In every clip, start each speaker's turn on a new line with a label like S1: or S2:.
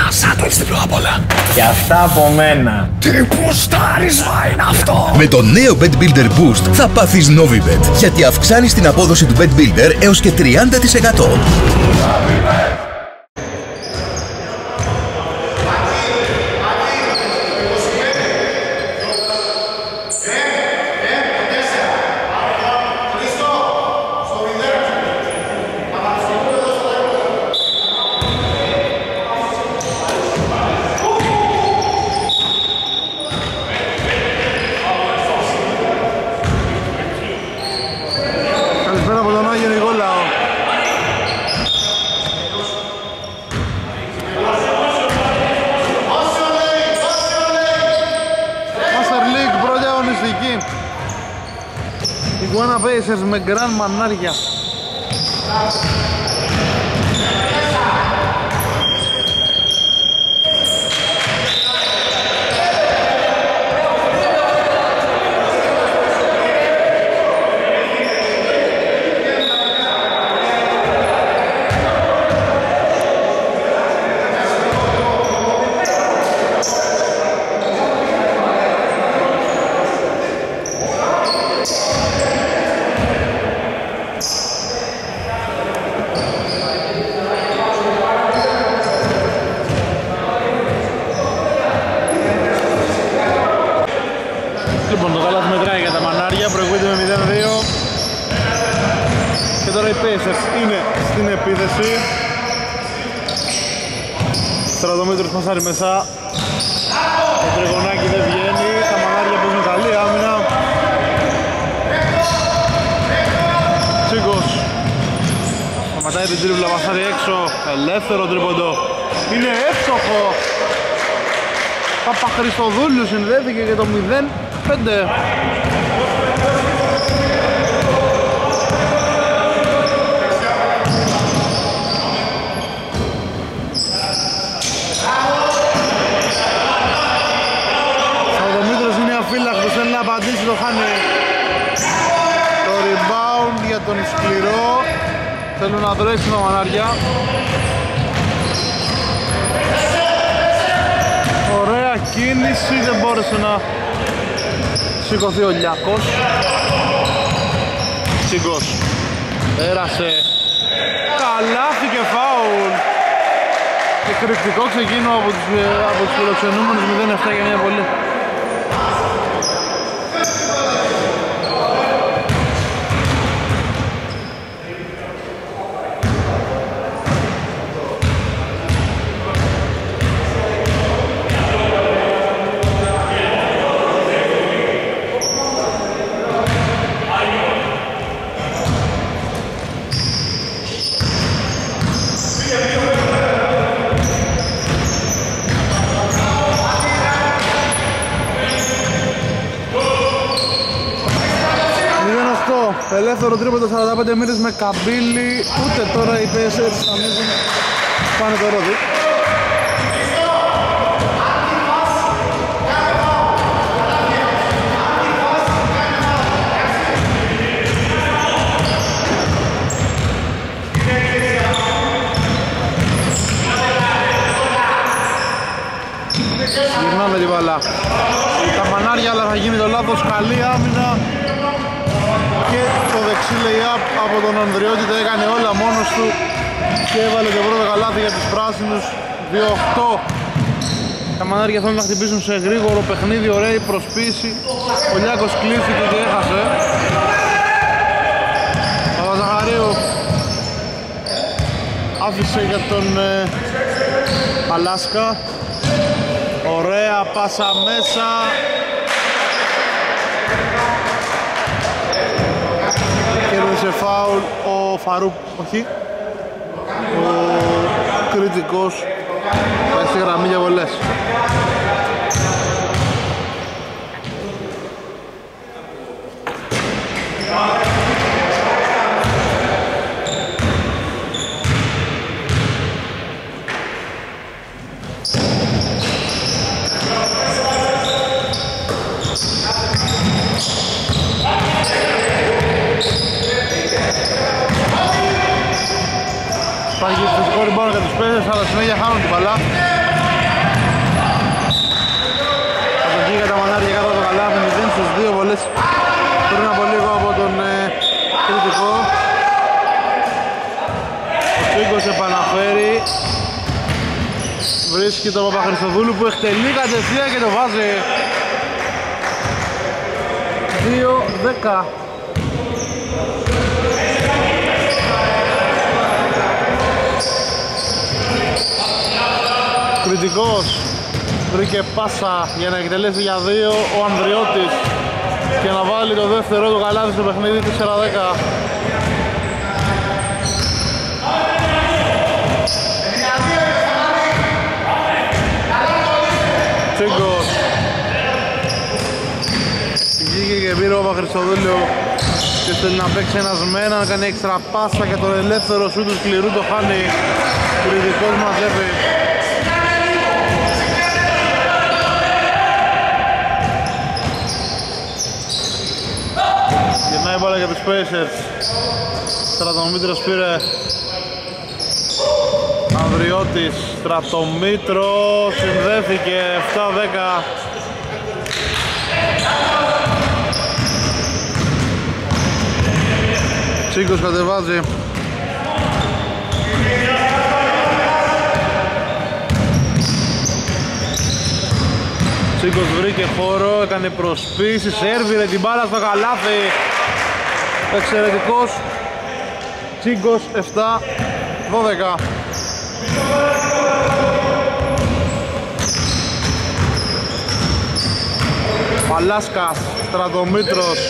S1: Σαν το έτσι διπλό απ' όλα.
S2: Και αυτά από μένα.
S1: Τι πουστάρισμα είναι αυτό!
S3: Με το νέο Bet Builder Boost θα πάθεις Novibet, γιατί αυξάνεις την απόδοση του Bet Builder έως και 30%.
S4: Iguana Pacers με γκραν μανάρια. Λοιπόν, το καλάθι μετράει για τα μανάρια, προηγούνται με 0-2 και τώρα οι Pacers είναι στην επίθεση. Στρατομήτρος πασάρει μέσα, το τριγωνάκι δεν βγαίνει, τα μανάρια παίζουν καλή άμυνα. Τσίγκος σταματάει την τρίβλα, πασάρει έξω, ελεύθερο τρίποντο, είναι εύστοχο. Παπαχριστοδούλου συνδέθηκε για το 0-5. Σαουδομήτρος είναι αφύλακτος, θέλει να απαντήσει, το χάνει. Το rebound για τον σκληρό. Θέλουν να τρέξουν τα μανάρια. Ωραία κίνηση, δεν μπόρεσε να σηκωθεί ο Λιάκος. Τσίγκος πέρασε, καλάθι και φάουλ. Εκρηκτικό ξεκίνημα από τους φιλοξενούμενους, 0-7 για μια βολή. Ελεύθερο τρίποντο 45 μοίρες με καμπύλη, ούτε τώρα οι Pacers ανοίγουν, πάνε το ρόδι. Γυρνάμε την μπάλα. Τα μανάρια, αλλά θα γίνει το λάθος, καλή άμυνα. Και το δεξί lay-up από τον Ανδριώτη, τα έκανε όλα μόνος του και έβαλε το πρώτο καλάθι για τους πράσινους. 2-8. Τα μανάρια θέλουν να χτυπήσουν σε γρήγορο παιχνίδι, ωραία η προσποίηση. Ο Λιάκος κλείθηκε και έχασε. Ο Παπαζαχαρίου άφησε για τον Αλάσκα. Ωραία πάσα μέσα. Κέρδισε φάουλ ο Φαρούπ, όχι, ο κριτικός, πάει στη γραμμή για βολές. Υπάρχει φυσικό rebound για τους Pacers, αλλά συνέχεια χάνουν την μπαλά. επαναφέρει. Βρίσκει τον Παπαχριστοδούλου που εκτελεί κατευθείαν και το βάζει. 2-10. Κριτικός βρήκε πάσα για να εκτελέσει για 2 ο Ανδριώτης και να βάλει το δεύτερο του καλάθι στο παιχνίδι 4-10. Τσίγκος βγήκε και πήρε ο Παπαχριστοδούλου και θέλει να παίξει ένας με έναν, κάνει έξτρα πάσα και το ελεύθερο σου του σκληρού το χάνει. Κριτικός μαζεύει. Γυρνάει η μπάλα για τους Pacers. Στρατομήτρος πήρε. Ανδριώτης, Στρατομήτρος, συνδέθηκε 7-10. Τσίγκος κατεβάζει. Τσίγκος βρήκε χώρο, έκανε προσπίση, σέρβιρε την μπάλα στο καλάθι. Εξαιρετικός. Τσίγκος 7-12. Παλάσκας, Στρατομήτρος,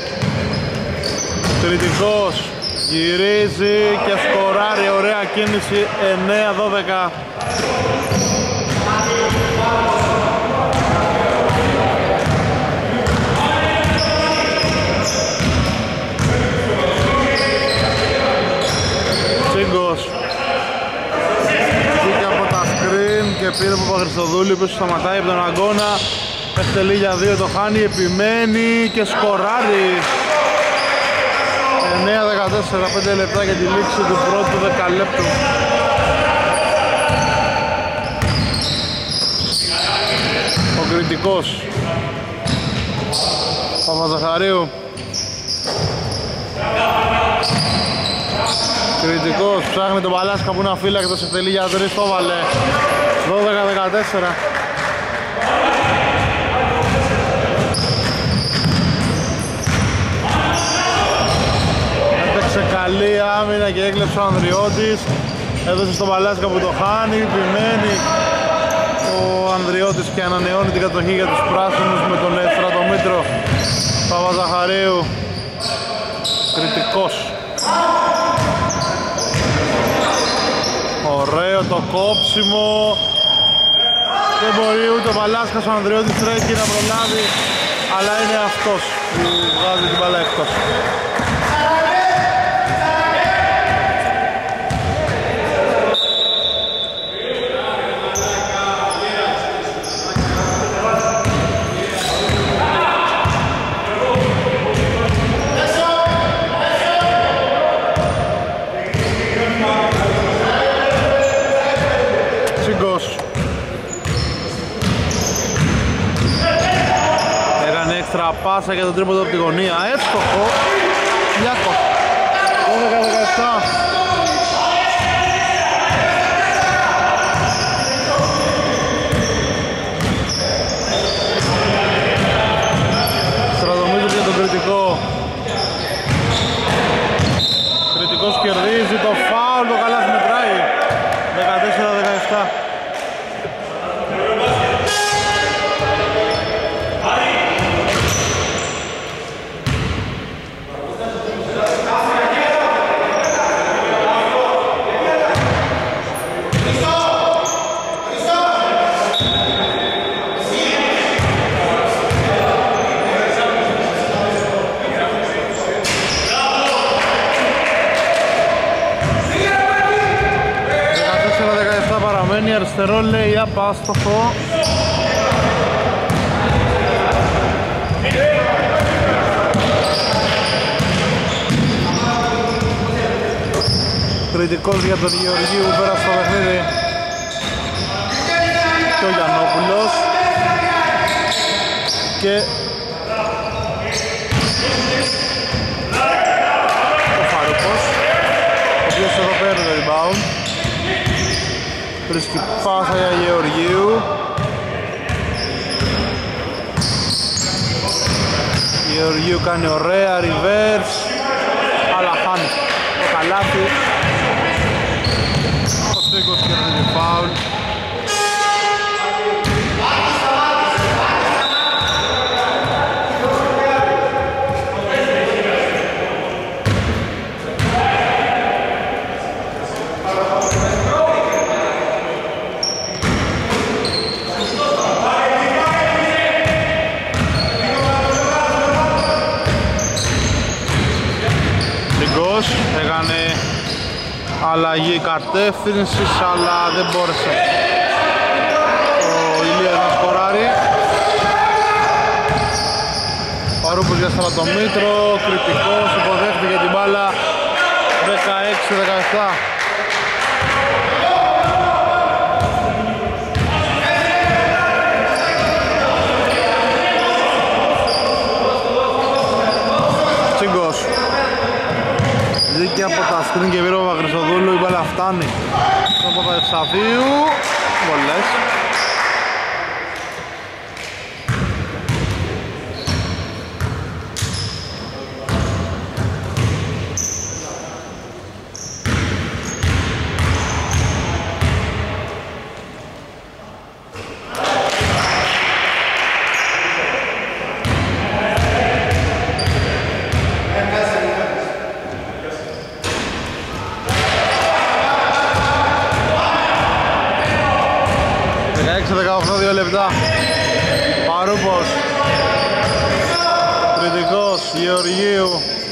S4: Κριτικός, γυρίζει και σκοράρει, ωραία κίνηση, 9-12. Τσίγκος βγήκε από τα screen και πήρε από Παπαχριστοδούλη που σταματάει από τον αγώνα. Εκτελεί για 2, το χάνει, επιμένει και σκοράρει. 9-14, 5 λεπτά για τη λήξη του πρώτου δεκαλέπτου. Ο Κριτικός, Παπαζαχαρίου. Κριτικός ψάχνει τον Παλάσκα που είναι αφύλακτος, εκτελεί για 3, το βάλε. 12-14. Έπαιξε καλή άμυνα και έκλεψε ο Ανδριώτης. Έδωσε στον Παλάσκα που το χάνει, επιμένει ο Ανδριώτης και ανανεώνει την κατοχή για τους πράσινους με τον Στρατομήτρο. Παπαζαχαρίου. Κριτικός. Ωραίο το κόψιμο. Δεν μπορεί ούτε ο Παλάσκας, ο Ανδριώτης τρέχει να προλάβει, αλλά είναι αυτός που βγάζει την μπάλα εκτός. Πάσα για τον τρίποντο από τη γωνία, εύστοχο. Λιάκος 12-17. Στρατομήτρος για τον Κριτικό. Κριτικός κερδίζει το φάουλ, το καλάθι μετράει. 14-17. Αριστερό λέει απάστοχο. Κριτικός για τον Γεωργίου που πέρασε στο παιχνίδι και ο Γιαννόπουλος και ο Φαρούπος, ο οποίος εδώ παίρνει το rebound. Βρίσκει πάσα για Γεωργίου. Γεωργίου κάνει ωραία reverse, αλλά χάνει το καλάθι. Ο Τσίγκος κερδίζει φάουλ. Έκανε αλλαγή κατεύθυνσης, αλλά δεν μπόρεσε ο Ηλίας να σκοράρει. Παρούπος για Στρατομήτρο, κριτικός, υποδέχτηκε την μπάλα 16-17. Τσίγκος δίκη από τα σκριν και πήρε ο Παπαχρυστοδούλου, η μπάλα φτάνει στον Παπαευσταθίου. Βολές. Παρούπος, κριτικός, Γεωργίου,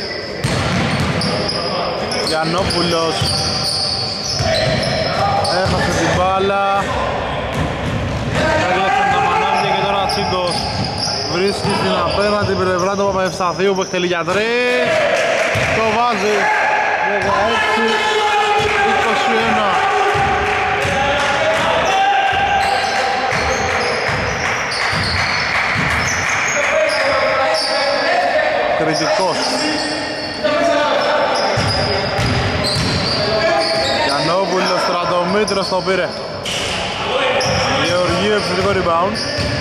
S4: Γιαννόπουλος, έχασε την μπάλα, έκλεψαν τα μανάβια και τώρα Τσίγκος βρίσκει την απέναντι πλευρά του Παπαευσταθίου που εκτελεί για τρεις, το βάζει 16-21. Κριτικός Γιαννόπουλος, Στρατομήτρος το πήρε. Γεωργίου επιθετικό rebound.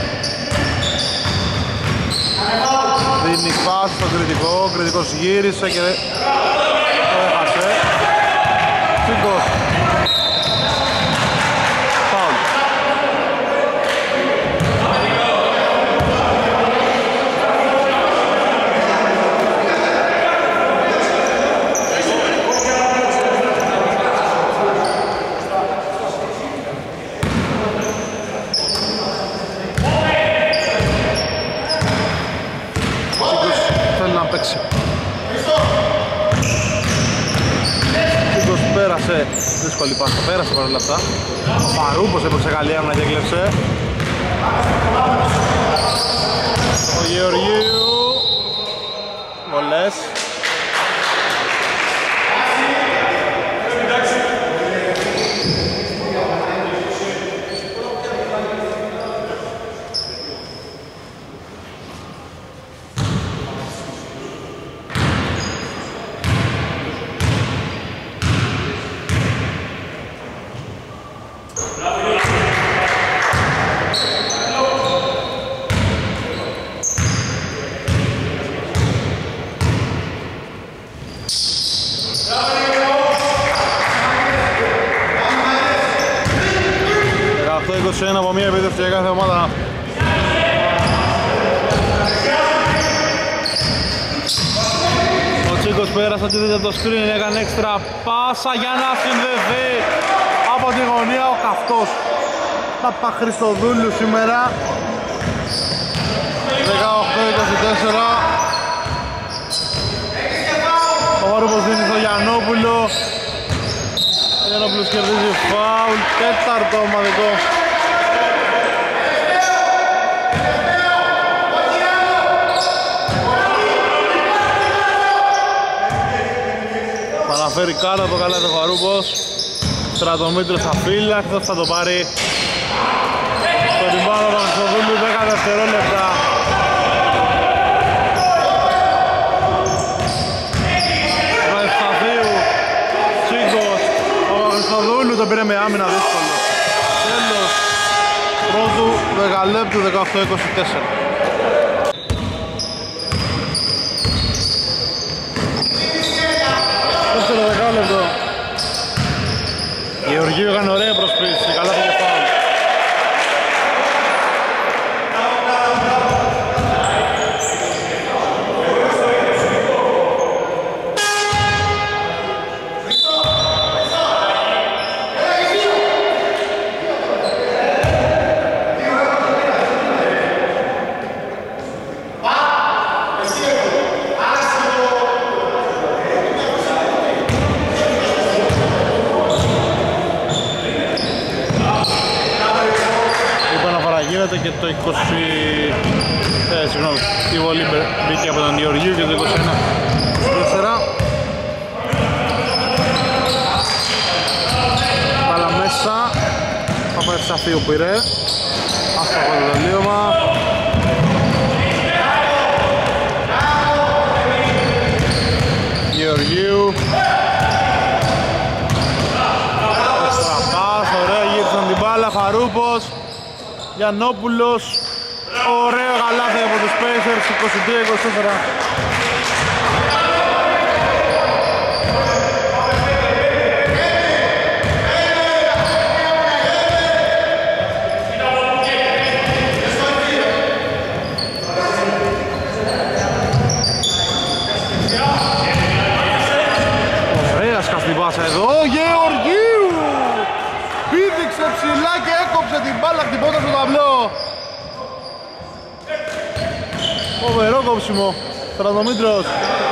S4: Δίνει πάση στον κριτικό, ο κριτικός γύρισε και το έχασε. Τσίγκος. Φάουλ. Δύσκολη πάσα, πέρασε παρόλα αυτά. Ο Παρούπος έπαιξε καλή άμυνα και έκλεψε. Ο Γεωργίου. Βολές. Ένα από μία επίδευση για κάθε ομάδα. Ο Τσίγκος πέρασε αντίθετα από το screen, έκανε έξτρα πάσα για να συνδεθεί από τη γωνία ο καυτός Παπαχρυστοδούλου σήμερα. 18-24. Ο Μάρουπος δίνει στο Γιαννόπουλο. Ο Γιαννόπουλος κερδίζει φάουλ, τέταρτο ομαδικό. Αναφέρει κάτω από καλά το Βαρούπος. Στρατομήτρος αφύλακτος, θα το πάρει στο rebound του Παπαχρυστοδούλου, 10 δευτερόλεπτα. Ευσταθίου, Τσίγκος, ο Παπαχρυστοδούλου το πήρε με άμυνα δύσκολο. Τέλος πρώτου δεκαλέπτου 18-24. Δεύτερο δεκάλεπτο. Γεωργίου έκανε ωραία προσπίση, καλά πήγε φάουλ. Και το 20... συγγνώμη, η βολή μπήκε από τον Γεωργίου και το 21-24. Πάλα μέσα, Παπαευσαφίου πήρε, άστοχο το τελείωμα. Γεωργίου. Στραπάς, ωραία, γύρισαν την μπάλα, Χαρούπος. Γιαννόπουλος, ωραίο γαλάθι από τους Pacers, 22-24. Ωραία σκαφτή πάσα εδώ, Γεωργίου! Πήδηξε ψηλά και έκοψε την μπάλα χτυπώντας στο ταμπλό. Φοβερό κόψιμο, Στρατομήτρος.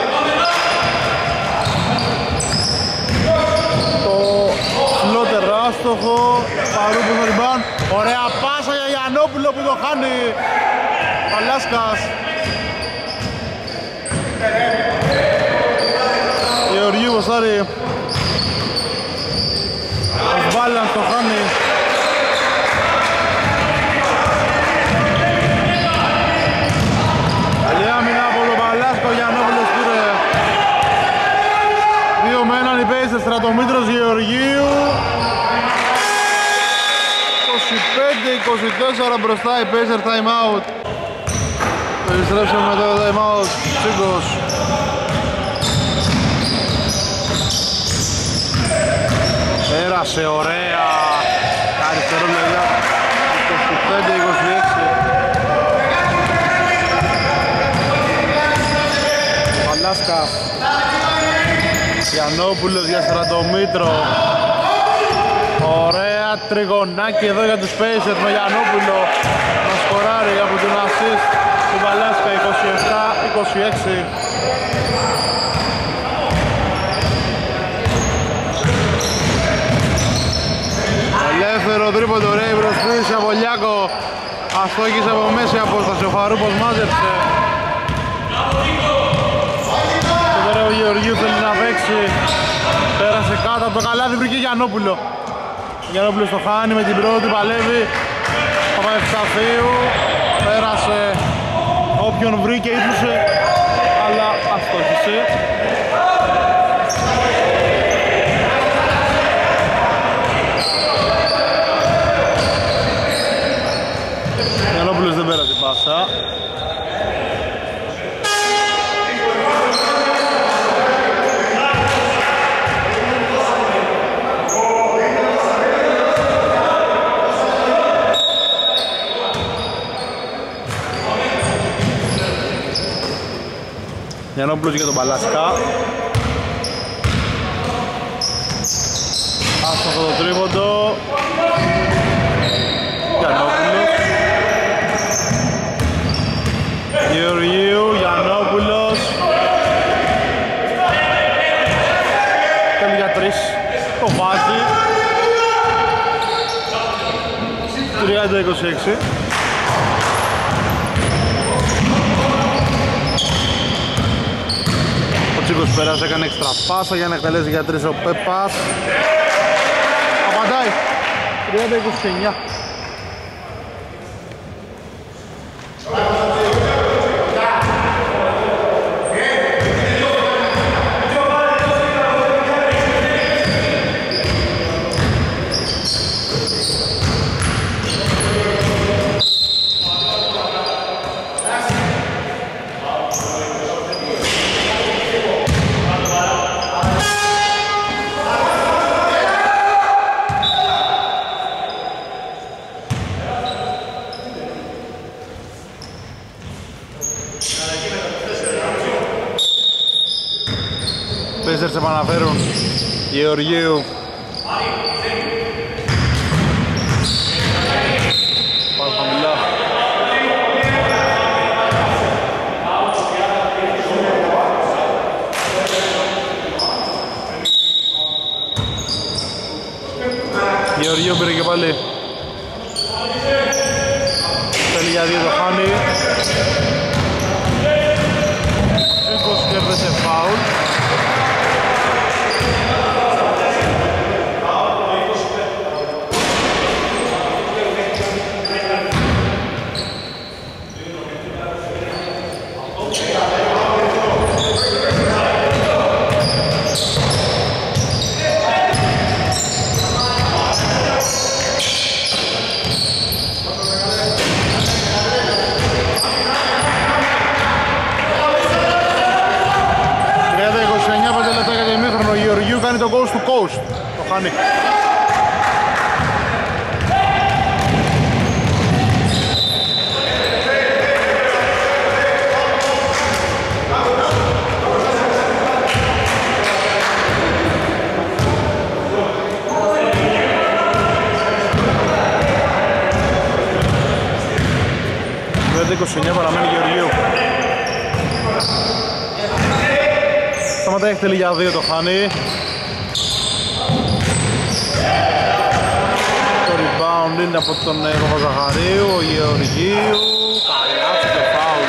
S4: Το φλότερ άστοχο, Παρούπος στο ριμπάν. Ωραία πάσα για Γιαννόπουλο που το χάνει. Παλάσκας. Γεωργίου Βοστάρη. Ο Βάλανς το χάνει. Καλή άμυνα από τον Παλάσκο, ο Γιαννόπουλος πήρε. 2 με 1 οι Pacers, Στρατομήτρος Γεωργίου. 25-24 μπροστά οι Pacers, time out. Το επιστρέψαμε με το time out, Τσίγκος. Πέρασε ωραία, αριστερό μεριά, 25-26. Παλάσκα, Γιαννόπουλος για Στρατομήτρο. Ωραία τριγωνάκι εδώ για τους Pacers με Γιαννόπουλο να σκοράρει από τον assist του Παλάσκα, 27-26. Ελεύθερο τρίποντο, ωραία η προσποίηση από Λιάκο. Αστόχησε από μέση απόσταση, ο Χαρούπος μάζεψε. Και τώρα ο Γεωργίου θέλει να παίξει. Πέρασε κάτω από το καλάδι, βρήκε Γιαννόπουλο. Γιαννόπουλος το χάνει με την πρώτη, παλεύει. Παπαευσαφίου, πέρασε όποιον βρήκε, ύψωσε, αλλά αστόχησε. Γιαννόπουλος δεν πέρασε την πάσα. Γιαννόπουλος για τον Παλάσκα. Άστοχο το τρίποντο. Γιαννόπουλος. Γεωργίου, Γιαννόπουλος. Θέλει για 3. Το βάζει. 30-26. Ο Τσίκος πέρασε, έκανε έξτρα πάσα για να εκτελέσει για 3 ο Πέπας. Απαντάει. 30-29. Blazers επαναφέρουν. Γεωργίου. Πάλι χαμηλά. Γεωργίου πήρε και πάλι. Θέλει για 2 το χάνει. Τσίκος κέρδισε φάουλ. Κάνει το coast to coast. Το χάνει. Το 29 παραμένει Γεωργίου. Σταματάει εκτελεί για 2 το χάνει. Το rebound είναι από τον Παπαζαχαρίου, ο Γεωργίου. Καλάθι και φάουλ.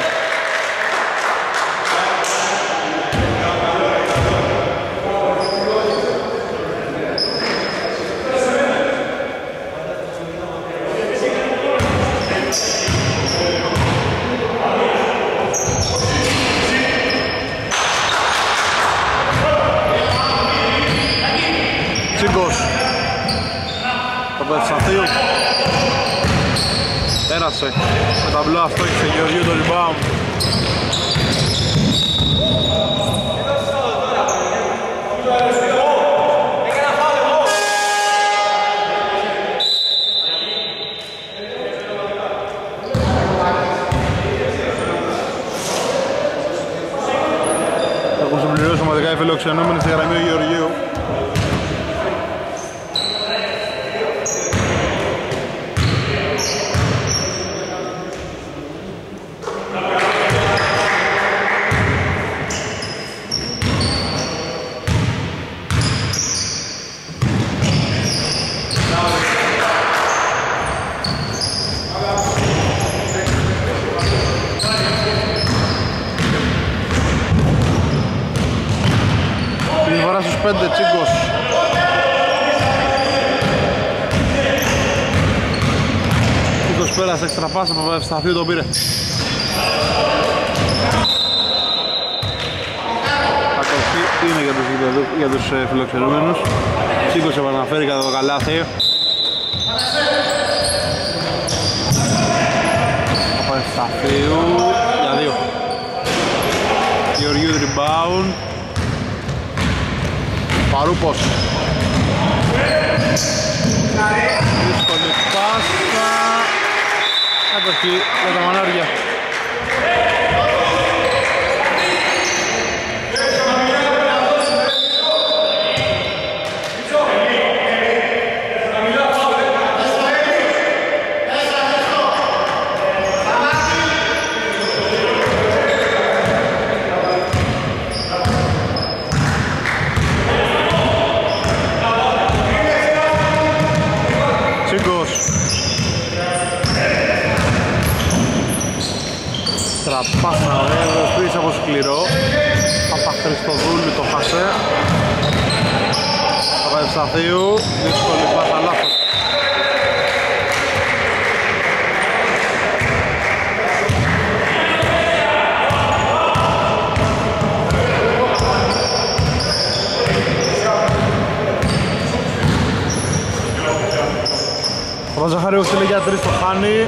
S4: Τσίγκος. Το Πευσαθίου. Πέρασε. Με ταμπλό αυτό και σε Γεωργίου το rebound. Έχουν συμπληρώσει σωματικά οι φιλοξενούμενοι στη γραμμή του Γεωργίου. Στους 5 Τσίγκος. Τσίγκος πέρασε έξτρα πάσα, από Ευσταθίου τον πήρε. Κατοχή είναι για τους φιλοξενούμενους. Τσίγκος επαναφέρει κατά το καλάθι. Από Ευσταθίου για 2. Γεωργίου rebound. Παρούπος. Δύσκολη πάσα. Κατοχή για τα μανάρια. Πάσα ωραίος πίσω από σκληρό. Παπαχριστοδούλου το χάσε. Παπαευσταθίου. Δύσκολη πάσα λάθος. Παπαζαχαρίου στείλει για 3 το χάνει.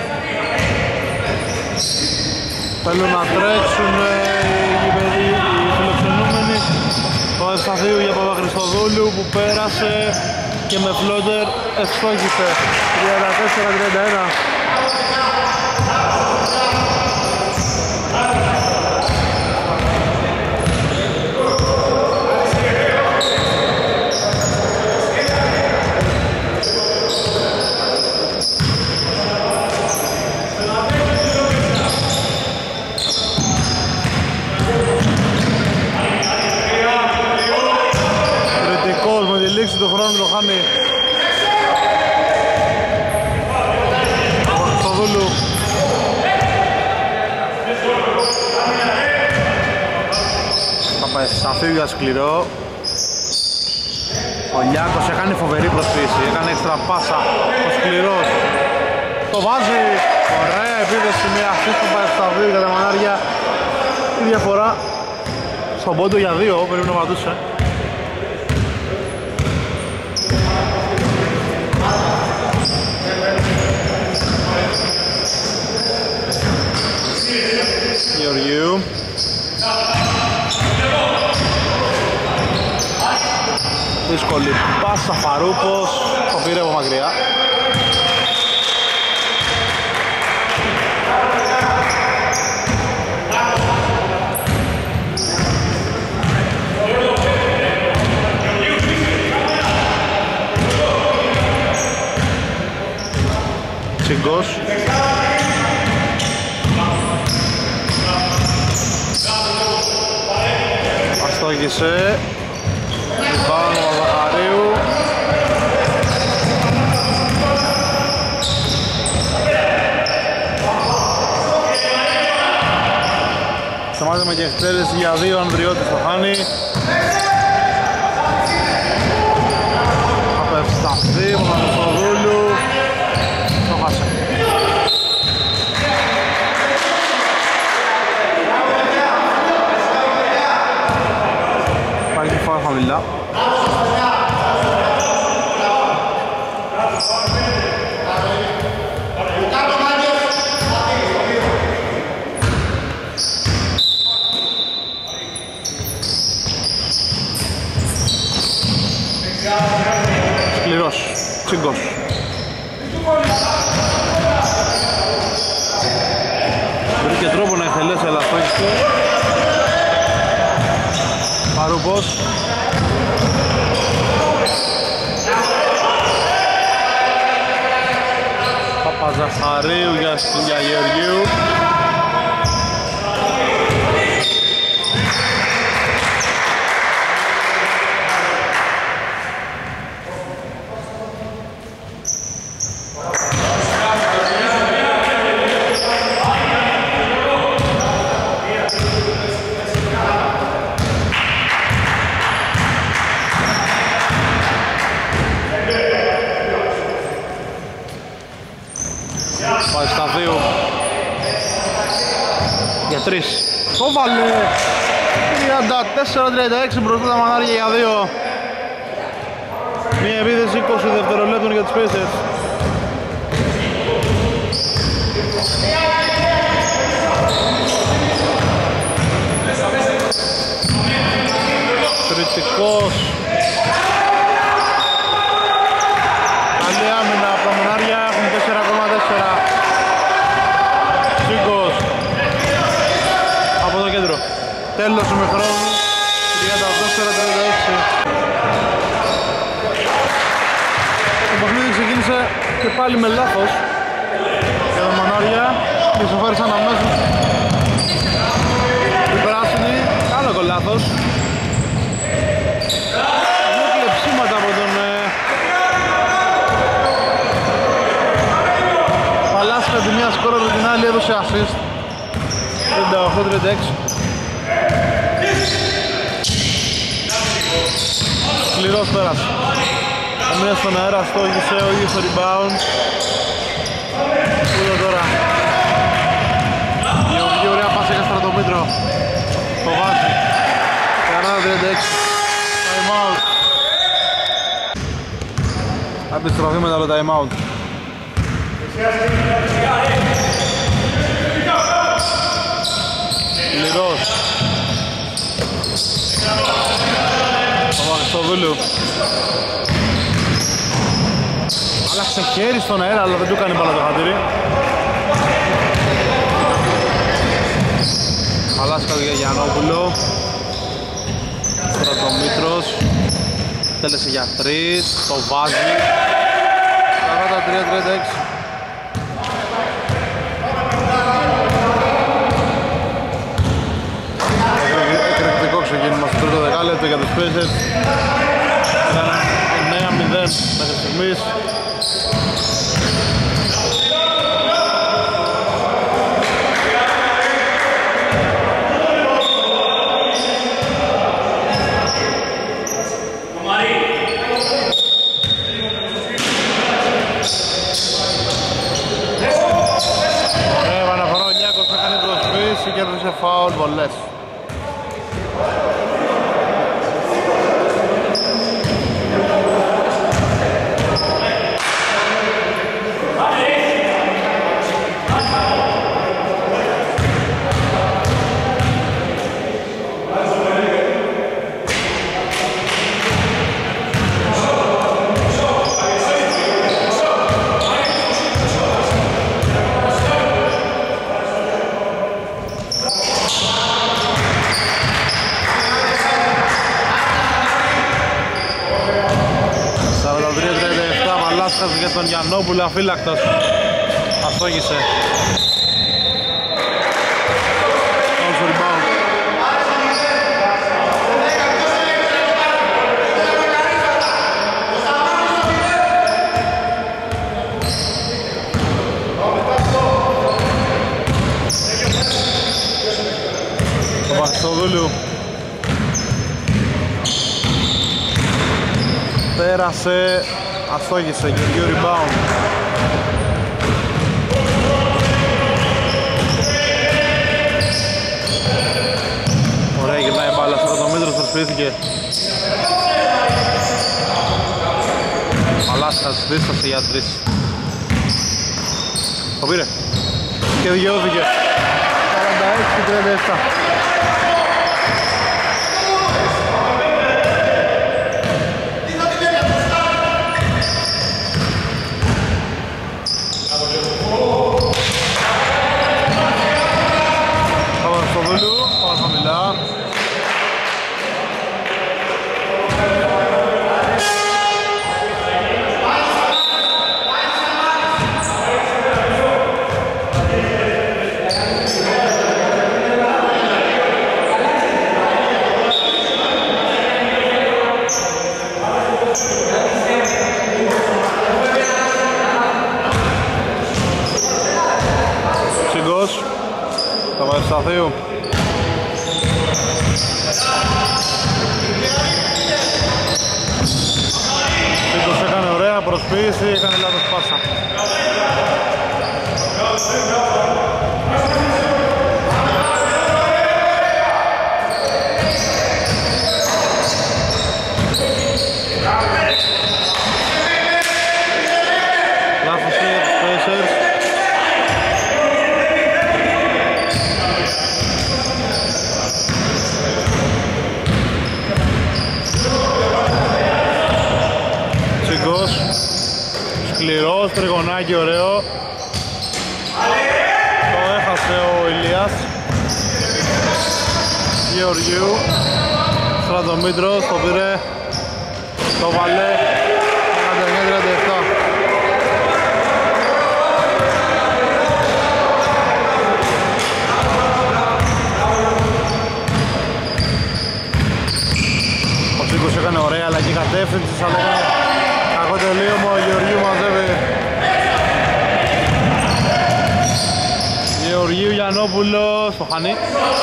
S4: Θέλουν να τρέξουν οι φιλοξενούμενοι. Το Ευσταθίου για Παπαχριστοδούλου που πέρασε και με φλότερ ευστόχησε. 34-31. για σκληρό. Ο Λιάκος έκανε φοβερή προσποίηση, έκανε έξτρα πάσα, ο Σκληρός το βάζει, ωραία επίδεση, μια assist που πάει στα 2 για τα Μανάρια. Η διαφορά στον πόντο για 2, πρέπει να πατούσε. Γεωργίου. Δύσκολη πάσα, Φαρούπος, το πήρε από μακριά. Τσιγκός. Αστόγησε. Πάνω ο Ζαχαρίου. Σταμάτημα και εκτέλεση για 2, Ανδριώτης το χάνει. Απευσταθεί, ο Μανουσοδούλου. Το χάσε. Πάλι φάω χαμηλά. Σκληρός, Τσιγκός. Βρήκε τρόπο να εκτελέσει, αλλά στόχισε. Φαρούπος. Παπαζαχαρίου για Γεωργίου. Πάει στα 2 για 3. Το βάλε 34-36 μπροστά τα Μανάρια για 2. Μια επίθεση 20 δευτερολέπτων για τους Pacers. Κριτικός. Καλή άμυνα από τα Μανάρια, έχουν 4,4. Τσίγκος από το κέντρο. Τέλος του μηχρόνου, 38-36. Το παιχνίδι ξεκίνησε και πάλι με λάθος για τα Μανάρια. Και ισοφάρισαν αμέσως οι πράσινοι. Άλλο το λάθος. Δύο κλεψίματα από τον Παλάσκα, τη μία σκόρερ, την άλλη έδωσε assist. 38-36. Σκληρός πέρασε. Αμέσως στον αέρα στόχισε ο ίδιος στο rebound. Πού είναι τώρα. Η ωραία πάσα για Στρατομήτρο. Το βάζει. 40-36. Time out. Επιστροφή μετά το time out. Λιρός. Παπαχριστοδούλου. Άλλαξε χέρι στον αέρα, αλλά δεν του κάνει μπάλα το χατήρι. Παλάσκα για Γιαννόπουλο. Στρατομήτρος. Τέλεσε για 3, το βάζει. 43-36. Εκρηκτικό ξεκίνημα στο τρίτο δεκάλεπτο για τους Pacers. Ήταν 9-0 μέχρι στιγμής. κάθε φάουλ βολές. Για τον Γιαννόπουλο αφύλακτος. Αστόγησε. Also rebound. Ο Παπαστοδούλου πέρασε. Αστόγησε, Γεωργίου rebound. Ωραία, γυρνάει η μπάλα, 40 μέτρους προσποιήθηκε. Μαλάσκας, δίστασε για 3. Το πήρε και δικαιώθηκε. 46-37. Σταθείου. Σίγκος έκανε ωραία προσποίηση, έκανε λάθος πάσα. Λάθος για τους Pacers. Σκληρός, τριγωνάκι ωραίο. Το έχασε ο Ηλίας. Γεωργίου 40 μέτρος, το πήρε. Το βάλε 49-37. Ο Σίκος έκανε ωραία αλλαγή κατεύθυνσης, αλλά έκανε κακό τελείωμα. Ο Γεωργίου μαζεύει. Γεωργίου Γιαννόπουλος, το χάνει.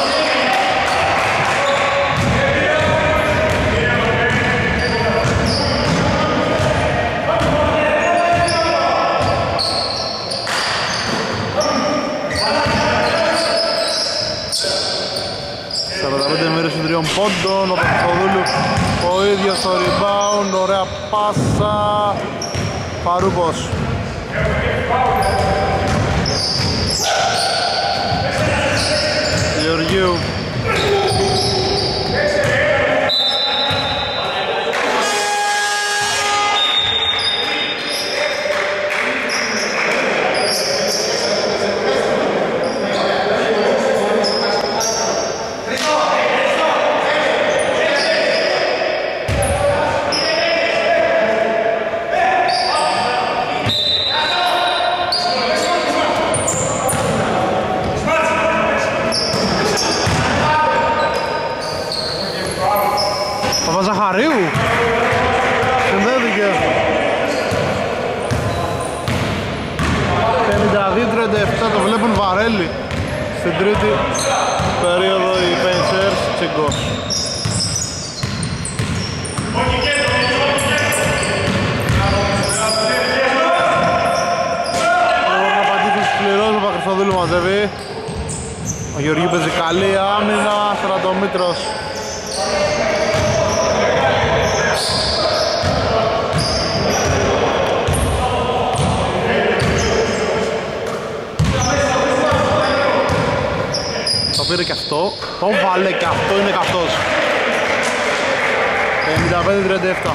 S4: Τριών πόντων, ο Παπαστοδούλου ο ίδιος στο rebound, ωραία πάσα, Παρούπος. Γεωργίου. Παπαζαχαρίου συνδέθηκε. 52-37, το βλέπουν βαρέλι στην τρίτη περίοδο οι Pacers. Τσιγκός. Ο Παπαντήτης σκληρός, ο Παπαστοδούλου μαζεύει. Ο Γεωργίου παίζει καλή άμυνα, Στρατομήτρος. Το πήρε και αυτό, το βάλε και αυτό, είναι καυτός. 55-37.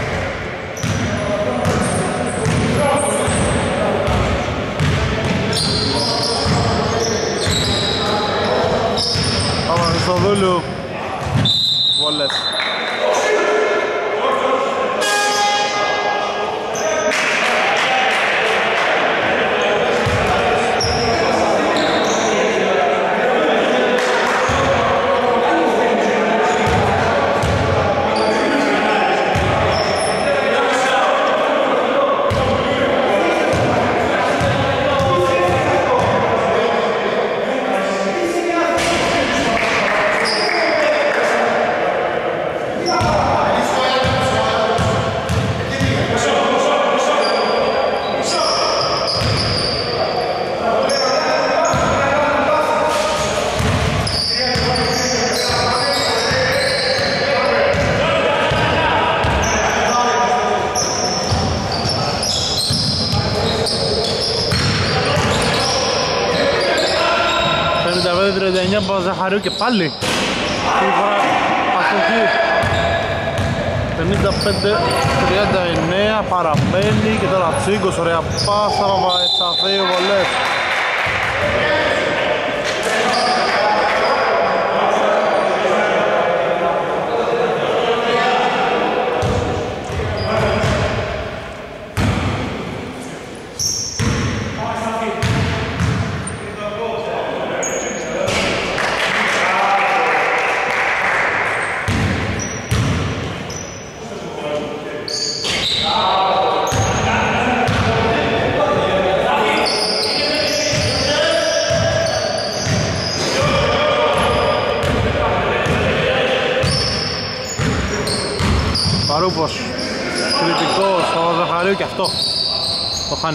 S4: Παπα-Χριστοδούλου, βόλες. Παπαζαχαρίου και πάλι αστοχή. 55-39 παραμένει και τώρα Τσίγκος, ωραία πάσα, Παπαϊσαφίου, βολές. Παρούπος, κριτικός, Παπαζαχαρίου και αυτό το χάνει.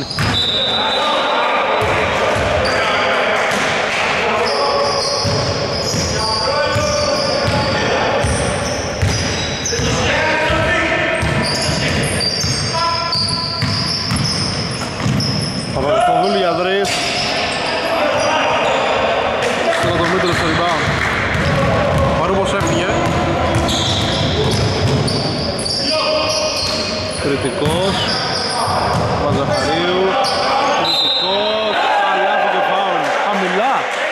S4: Παπα-Χριστοδούλου για Ανδρέης. Στρατομήτρος στο rebound. Παρούπος έφυγε. Κριτικός, Παπαζαχαρίου, κριτικός, καλάθι και φάουλ, χαμηλά.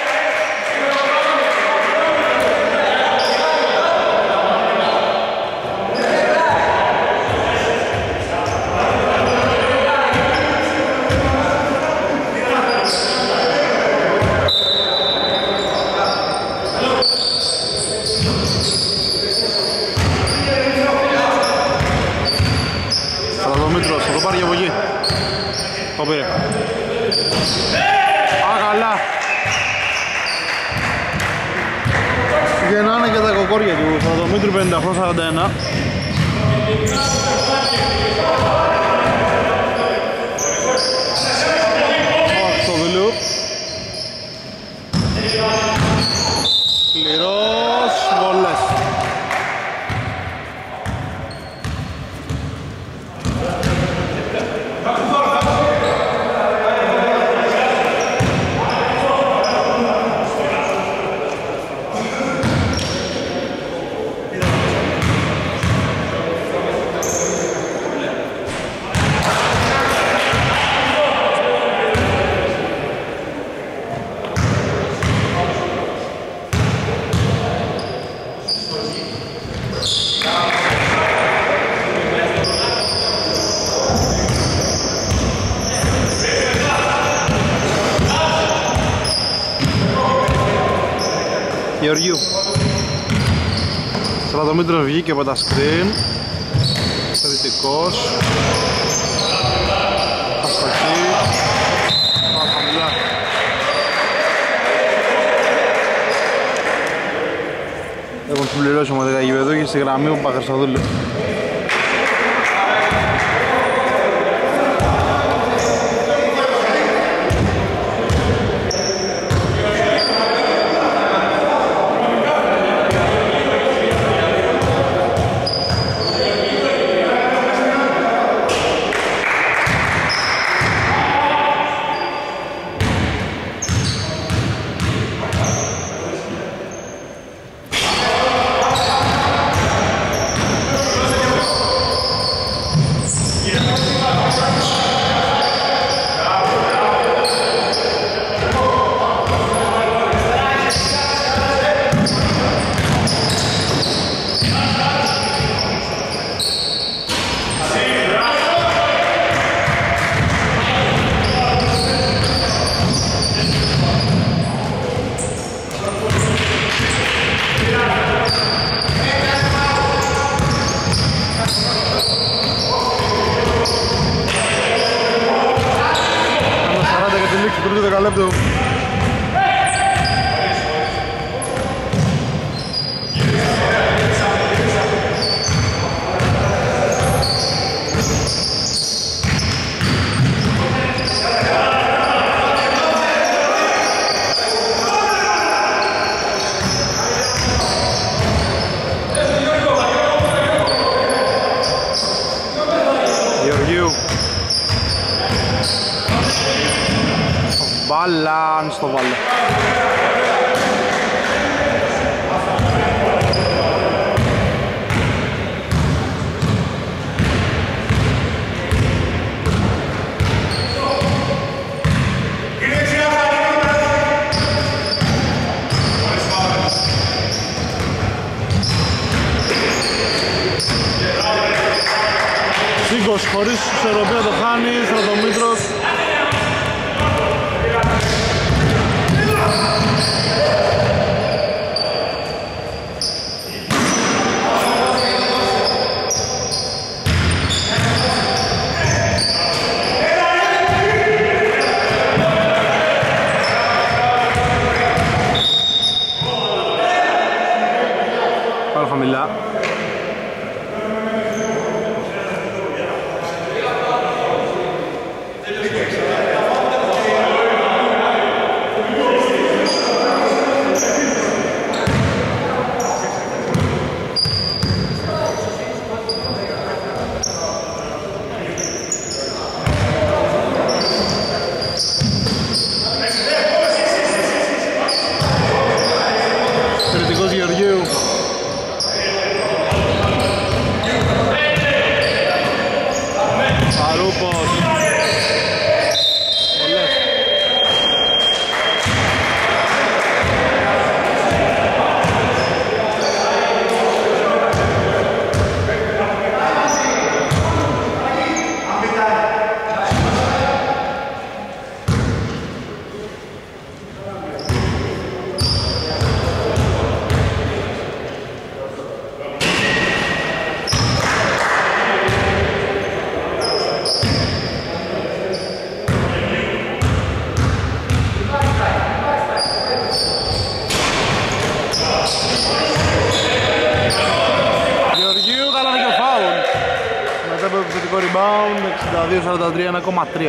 S4: Θα το πάρει για από εκεί. Το πήρε. Καλά. Γεννάνε και τα κοκόρια του Στρατομήτρου 58-41. Χριστοδουλού. Σκληρός, βολές. Γεωργίου. Στρατομήτρος βγήκε από τα σκριν. Κριτικός. Αστοχή. Χαμηλά. Έχουν συμπληρώσει ομαδικά γηπεδού και στη γραμμή ο Παπα-Χριστοδούλου. τρίτο δεκαλέπτου. Μπάλα, στο βάλε. Σίγκος χωρίς ισορροπία το χάνει, Στρατομήτρος. Πάρα χαμηλά. Κριτικός Γεωργίου. Αρούπος. Γεωργίου, καλά και ο φάουλ. Μετά από επιθετικό rebound, 62-43, 1,3.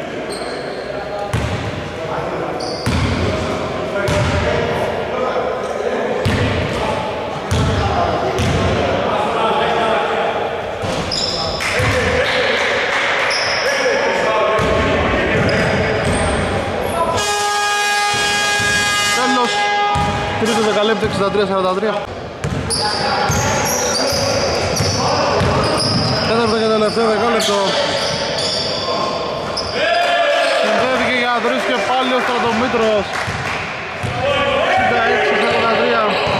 S4: Τέλος, τρίτο δεκαλέπτου, 63-43. Τέταρτο και τελευταίο δεκάλεπτο. Συνδέθηκε για να τρεις και πάλι ο Στρατομήτρος. 66-43.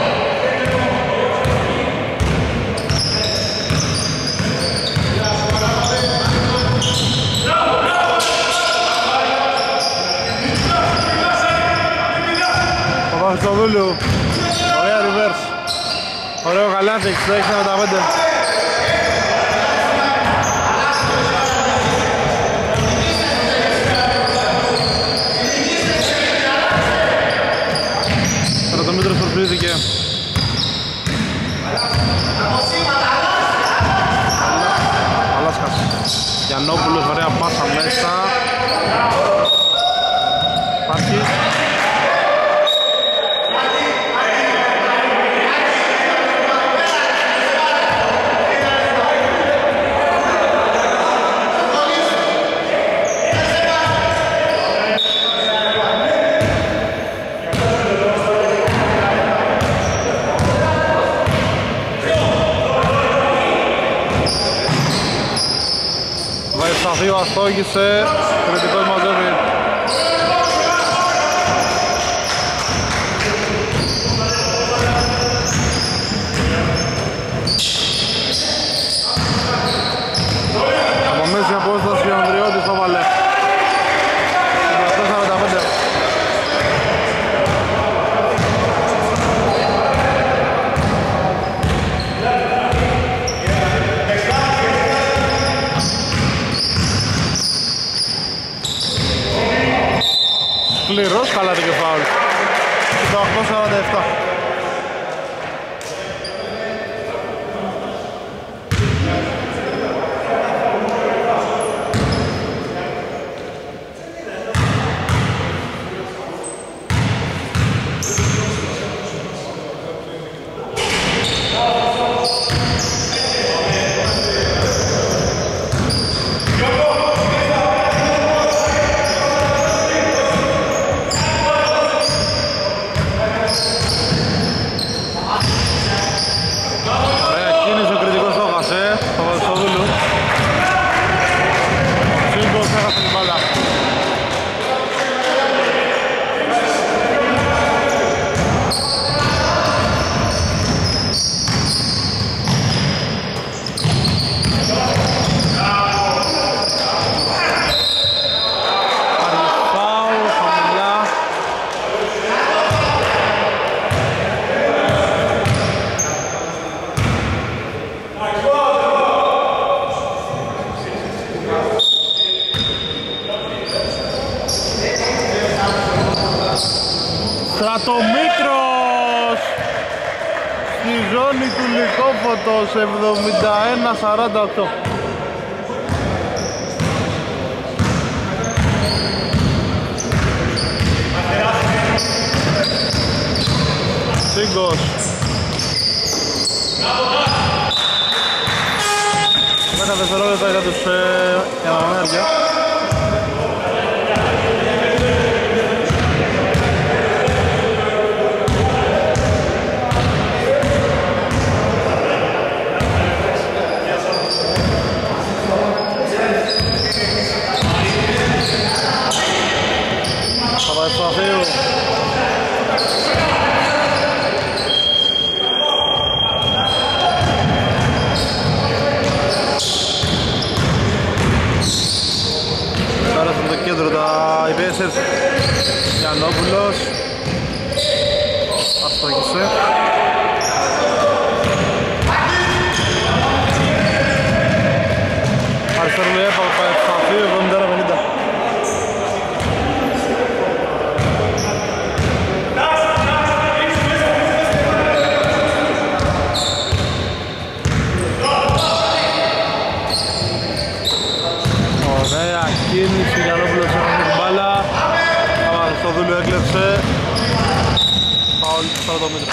S4: Παπαχριστοδούλου. Ωραία reverse. Ωραίο καλάθι, 66-45. Στρατομήτρος προφρύθηκε. Αλάσκας. Γιαννόπουλος, ωραία πάσα μέσα. Υπάρχει. Βαϊσταθείο αστόγησε, κριτικός μαζεύει. Από μέση απόσταση ο Ανδριώτης το βάλε. 47-45. Σκληρός, καλά το κεφάλι. 18-47. Στρατομήτρος στη ζώνη του Λυκόφωτος, 71-48. Σύγκος 10 δευτερόλεπτα για τους Ανανέργεια. Παπαϊσταθίου. Πέρασαν το κέντρο τα υπέσσερς. Γιαννόπουλος. Αστραγήσε. Αριστερού Παπαϊσταθίου, 70-50. Κίνηση, Γιαννόπουλος έκανε την μπάλα. Χριστοδούλου έκλεψε. Φάουλ του Στρατομήτρου.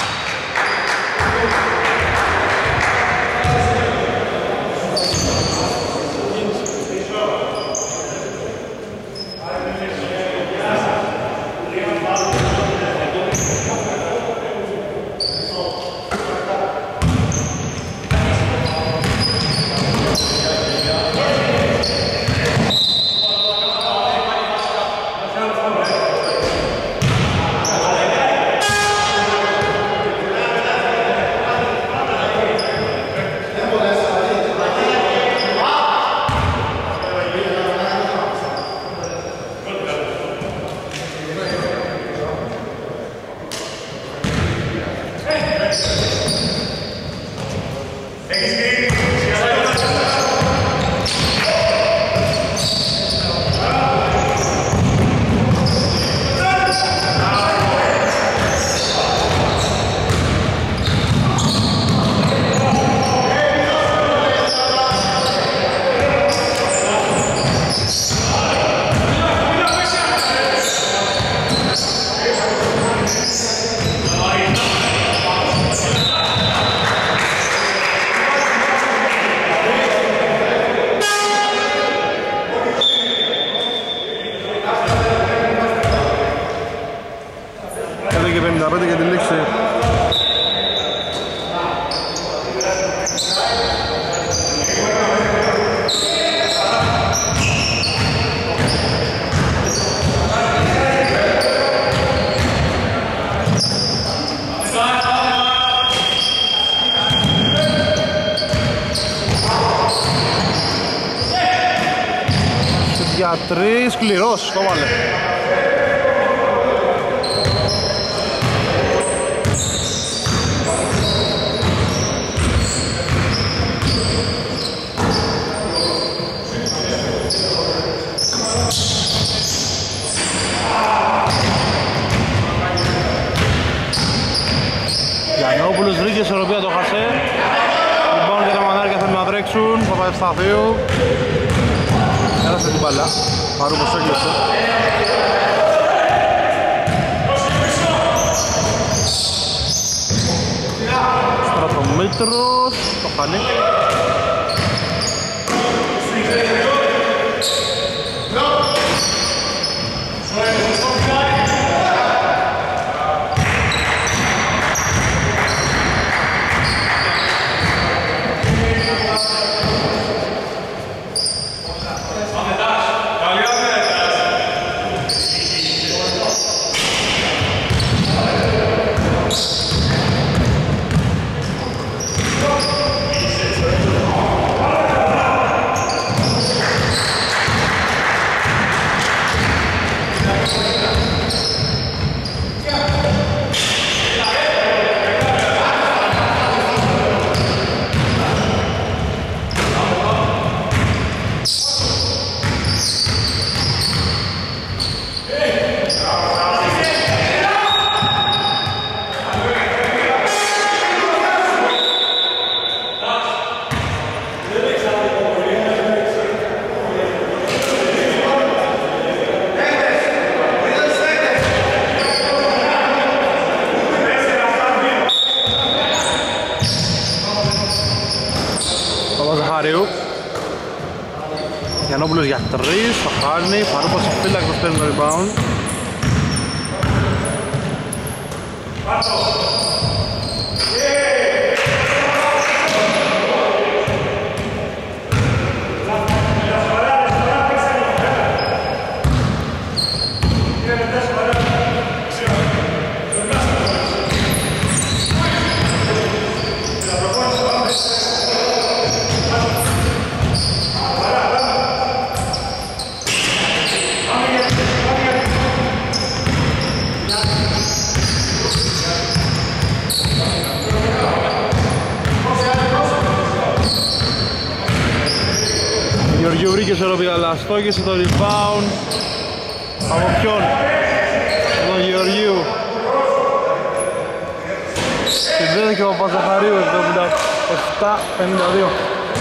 S4: Για τη λήξη. Για 3, σκληρός, το βάλε. ισορροπία το χασέ. Λοιπόν και τα μανάρια θέλουν να τρέξουν, Παπαευσταθίου. Έρασε την μπάλα, Φαρούπος έκλεισε. Στρατομήτρος, το χάνει. Γιαννόπουλος για 3, το χάνει, Φαρούπος φύλακτος παίρνει το rebound. Γεωργίου βρήκε ισορροπία, αλλά στόχισε το rebound. Από ποιον? Από τον Γεωργίου. Συνδέθηκε ο Παπαζαχαρίου, 77-52.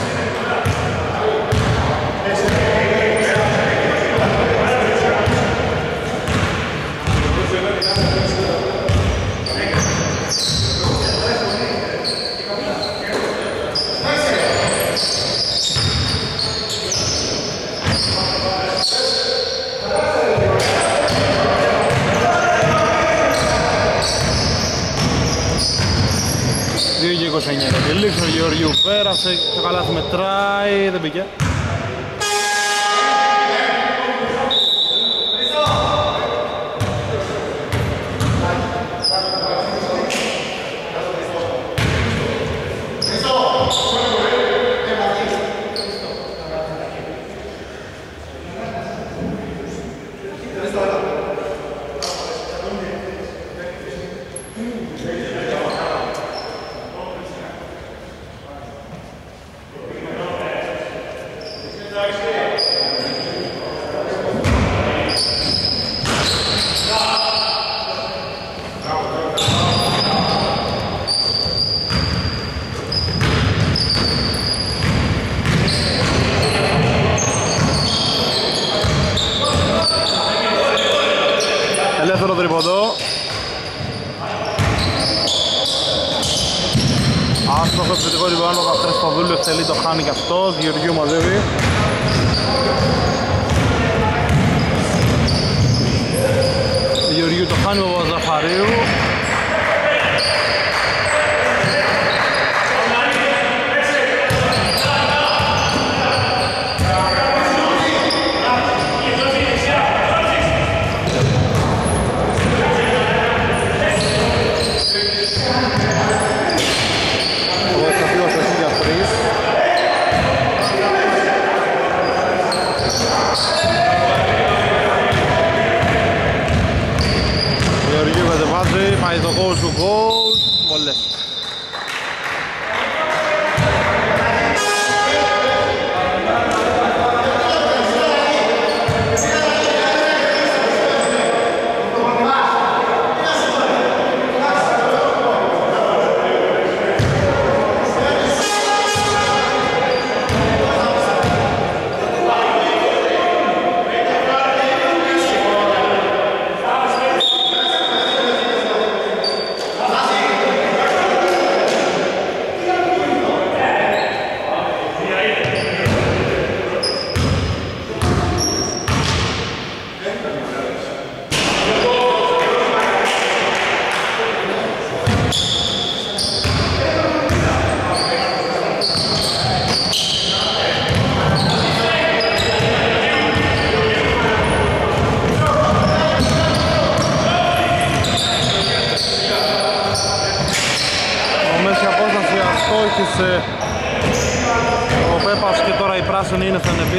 S4: Και λήξει ο Γεωργίου, πέρασε, το καλάθι μετράει, δεν πήγε. Ελεύθερο τρίποντο. Άστοχο επιθετικό rebound, ο Παπαστρέφης θέλει, το χάνει και αυτός. Γεωργίου μαζεύει. Γεωργίου το χάνει ο Παπαζαχαρίου. Πάει το goal του goal, βολές.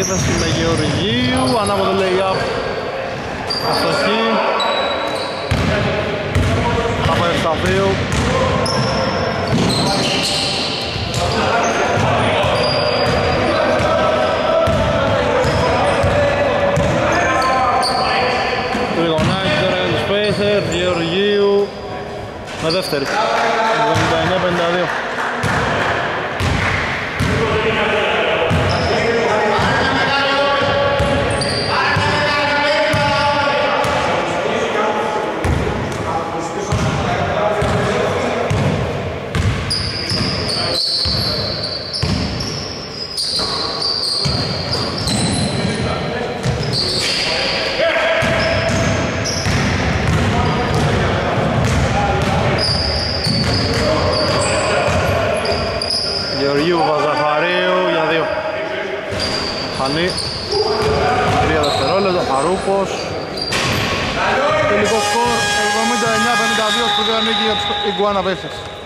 S4: επίθεση με Γεωργίου, ανάποδο lay-up, αστοχή, από 7-2. Τριγωνάκι τώρα για τους Pacers, Γεωργίου με δεύτερη, 79-52. Γεωργίου Βαζαχαρίου για 2. Χανή 3 δευτερόλεπτα, Χαρούπος. Τελικό σκορ 79-52 στο νίκη για τους Iguana Pacers.